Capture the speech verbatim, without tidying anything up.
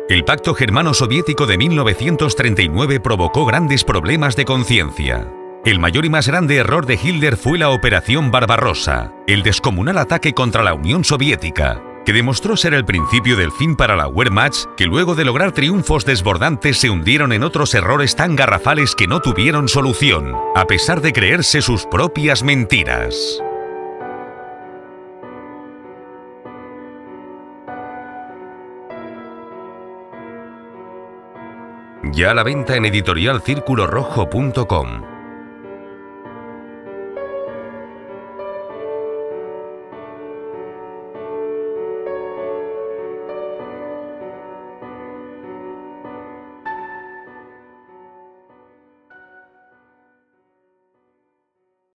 El pacto germano-soviético de mil novecientos treinta y nueve provocó grandes problemas de conciencia. El mayor y más grande error de Hitler fue la Operación Barbarossa, el descomunal ataque contra la Unión Soviética, que demostró ser el principio del fin para la Wehrmacht, que luego de lograr triunfos desbordantes se hundieron en otros errores tan garrafales que no tuvieron solución, a pesar de creerse sus propias mentiras. Ya a la venta en editorial círculo rojo punto com.